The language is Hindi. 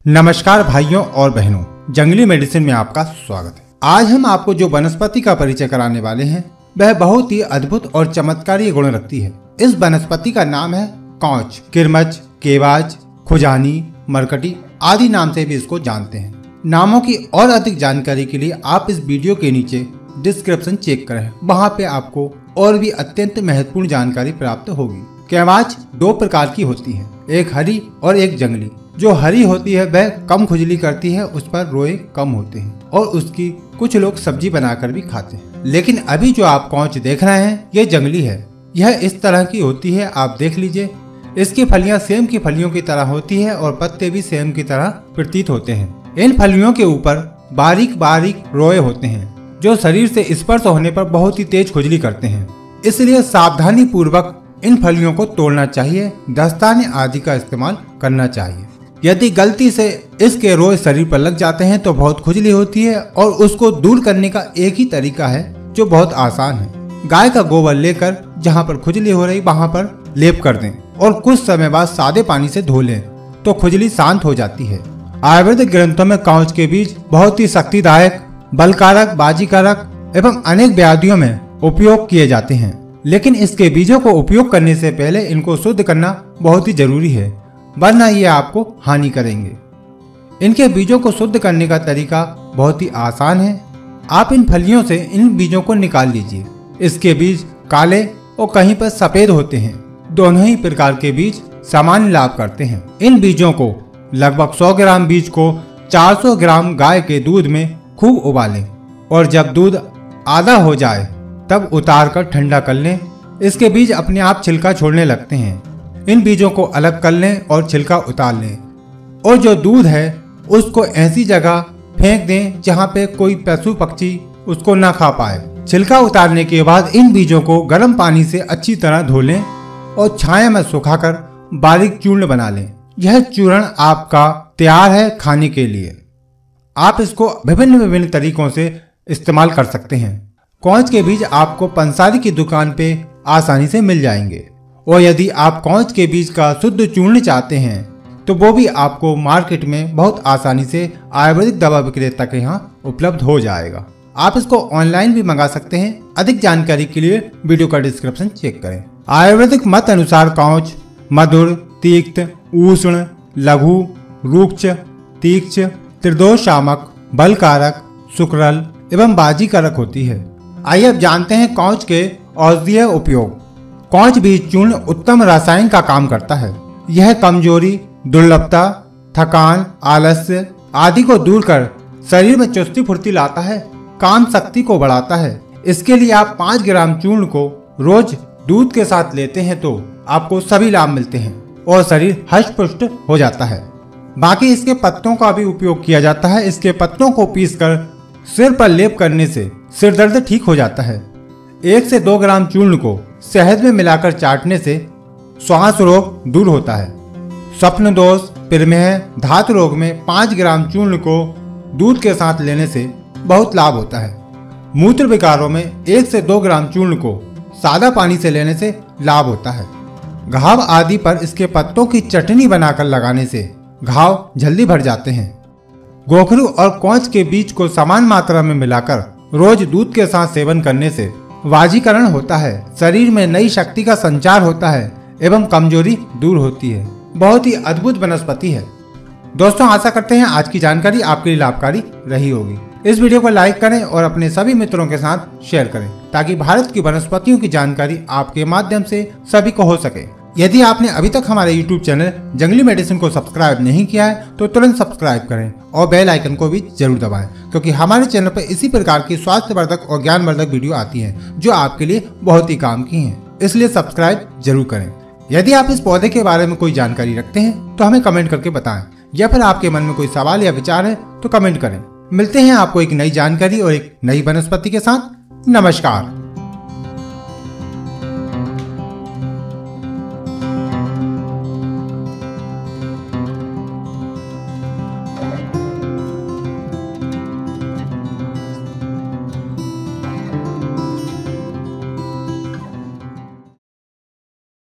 नमस्कार भाइयों और बहनों, जंगली मेडिसिन में आपका स्वागत है। आज हम आपको जो वनस्पति का परिचय कराने वाले हैं वह बहुत ही अद्भुत और चमत्कारी गुण रखती है। इस वनस्पति का नाम है कौच, किरमच, केवाच, खुजानी, मरकटी आदि नाम से भी इसको जानते हैं। नामों की और अधिक जानकारी के लिए आप इस वीडियो के नीचे डिस्क्रिप्शन चेक करें, वहाँ पे आपको और भी अत्यंत महत्वपूर्ण जानकारी प्राप्त होगी। केवाच दो प्रकार की होती है, एक हरी और एक जंगली। जो हरी होती है वह कम खुजली करती है, उस पर रोए कम होते हैं और उसकी कुछ लोग सब्जी बनाकर भी खाते हैं। लेकिन अभी जो आप कौच देख रहे हैं ये जंगली है। यह इस तरह की होती है, आप देख लीजिए। इसकी फलियां सेम की फलियों की तरह होती है और पत्ते भी सेम की तरह प्रतीत होते हैं। इन फलियों के ऊपर बारीक बारीक रोए होते हैं जो शरीर से स्पर्श होने पर बहुत ही तेज खुजली करते हैं। इसलिए सावधानी पूर्वक इन फलियों को तोड़ना चाहिए, दस्ताने आदि का इस्तेमाल करना चाहिए। यदि गलती से इसके रोए शरीर पर लग जाते हैं तो बहुत खुजली होती है और उसको दूर करने का एक ही तरीका है जो बहुत आसान है। गाय का गोबर लेकर जहाँ पर खुजली हो रही वहाँ पर लेप कर दें और कुछ समय बाद सादे पानी से धो लें तो खुजली शांत हो जाती है। आयुर्वेदिक ग्रंथों में कौच के बीज बहुत ही शक्तिदायक, बलकारक, बाजीकारक एवं अनेक व्याधियों में उपयोग किए जाते हैं। लेकिन इसके बीजों को उपयोग करने से पहले इनको शुद्ध करना बहुत ही जरूरी है, वरना ये आपको हानि करेंगे। इनके बीजों को शुद्ध करने का तरीका बहुत ही आसान है। आप इन फलियों से इन बीजों को निकाल लीजिए। इसके बीज काले और कहीं पर सफेद होते हैं। दोनों ही प्रकार के बीज सामान्य लाभ करते हैं। इन बीजों को लगभग 100 ग्राम बीज को 400 ग्राम गाय के दूध में खूब उबालें और जब दूध आधा हो जाए तब उतार कर ठंडा कर लें। इसके बीज अपने आप छिलका छोड़ने लगते हैं। इन बीजों को अलग कर लें और छिलका उतार लें और जो दूध है उसको ऐसी जगह फेंक दें जहां पे कोई पशु पक्षी उसको ना खा पाए। छिलका उतारने के बाद इन बीजों को गर्म पानी से अच्छी तरह धो लें और छाया में सुखाकर बारीक चूर्ण बना लें। यह चूर्ण आपका तैयार है खाने के लिए। आप इसको विभिन्न विभिन्न तरीकों से इस्तेमाल कर सकते हैं। कौच के बीज आपको पंसारी की दुकान पे आसानी से मिल जाएंगे और यदि आप कौच के बीज का शुद्ध चूर्ण चाहते हैं तो वो भी आपको मार्केट में बहुत आसानी से आयुर्वेदिक दवा विक्रेता के यहाँ उपलब्ध हो जाएगा। आप इसको ऑनलाइन भी मंगा सकते हैं। अधिक जानकारी के लिए वीडियो का डिस्क्रिप्शन चेक करें। आयुर्वेदिक मत अनुसार कौच मधुर, तीक्त, उष्ण, लघु, रुक्ष, तीक्ष्ण, त्रिदोषामक, बलकारक, सुकरल एवं बाजीकारक होती है। आइए अब जानते हैं कौच के औषधीय उपयोग। कौच बीज चूर्ण उत्तम रसायन का काम करता है। यह कमजोरी, दुर्लभता, थकान, आलस्य आदि को दूर कर शरीर में चुस्ती फुर्ती लाता है, काम शक्ति को बढ़ाता है। इसके लिए आप 5 ग्राम चूर्ण को रोज दूध के साथ लेते हैं तो आपको सभी लाभ मिलते हैं और शरीर हष्ट पुष्ट हो जाता है। बाकी इसके पत्तों का भी उपयोग किया जाता है। इसके पत्तों को पीसकर सिर पर लेप करने से सिर दर्द ठीक हो जाता है। 1 से 2 ग्राम चूर्ण को शहद में मिलाकर चाटने से श्वास रोग दूर होता है। स्वप्न दोष, प्रमेह, धातु रोग में 5 ग्राम चूर्ण को दूध के साथ लेने से बहुत लाभ होता है। मूत्र विकारों में 1 से 2 ग्राम चूर्ण को सादा पानी से लेने से लाभ होता है। घाव आदि पर इसके पत्तों की चटनी बनाकर लगाने से घाव जल्दी भर जाते हैं। गोखरू और कौच के बीज को समान मात्रा में मिलाकर रोज दूध के साथ सेवन करने से वाजीकरण होता है, शरीर में नई शक्ति का संचार होता है एवं कमजोरी दूर होती है। बहुत ही अद्भुत वनस्पति है। दोस्तों, आशा करते हैं आज की जानकारी आपके लिए लाभकारी रही होगी। इस वीडियो को लाइक करें और अपने सभी मित्रों के साथ शेयर करें ताकि भारत की वनस्पतियों की जानकारी आपके माध्यम से सभी को हो सके। यदि आपने अभी तक हमारे YouTube चैनल जंगली मेडिसिन को सब्सक्राइब नहीं किया है तो तुरंत सब्सक्राइब करें और बेल आइकन को भी जरूर दबाएं, क्योंकि हमारे चैनल पर इसी प्रकार की स्वास्थ्यवर्धक और ज्ञानवर्धक वीडियो आती हैं जो आपके लिए बहुत ही काम की हैं। इसलिए सब्सक्राइब जरूर करें। यदि आप इस पौधे के बारे में कोई जानकारी रखते हैं तो हमें कमेंट करके बताएं, या फिर आपके मन में कोई सवाल या विचार है तो कमेंट करें। मिलते हैं आपको एक नई जानकारी और एक नई वनस्पति के साथ। नमस्कार।